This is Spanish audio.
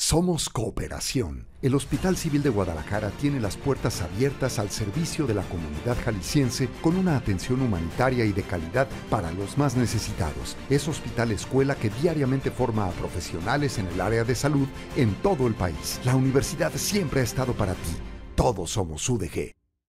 Somos Cooperación. El Hospital Civil de Guadalajara tiene las puertas abiertas al servicio de la comunidad jalisciense con una atención humanitaria y de calidad para los más necesitados. Es hospital escuela que diariamente forma a profesionales en el área de salud en todo el país. La universidad siempre ha estado para ti. Todos somos UDG.